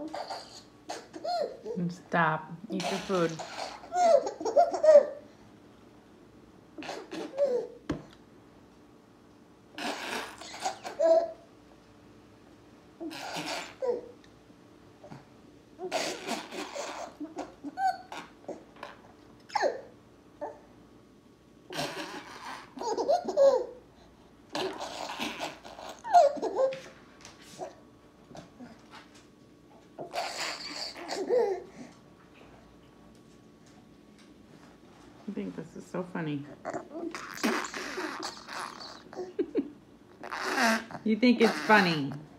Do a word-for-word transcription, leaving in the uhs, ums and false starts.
Stop. Eat your food. I think this is so funny. You think it's funny.